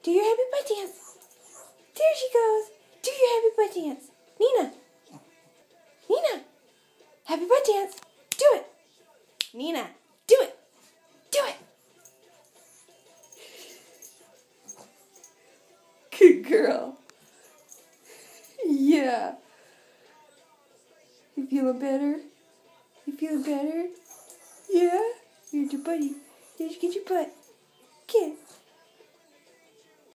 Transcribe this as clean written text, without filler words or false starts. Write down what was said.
Do your happy butt dance. There she goes. Do your happy butt dance. Nina. Nina. Happy butt dance. Do it. Nina. Do it. Do it. Good girl. Yeah. You feeling better? You feeling better? Yeah? Here's your buddy. Here's get your butt. Get.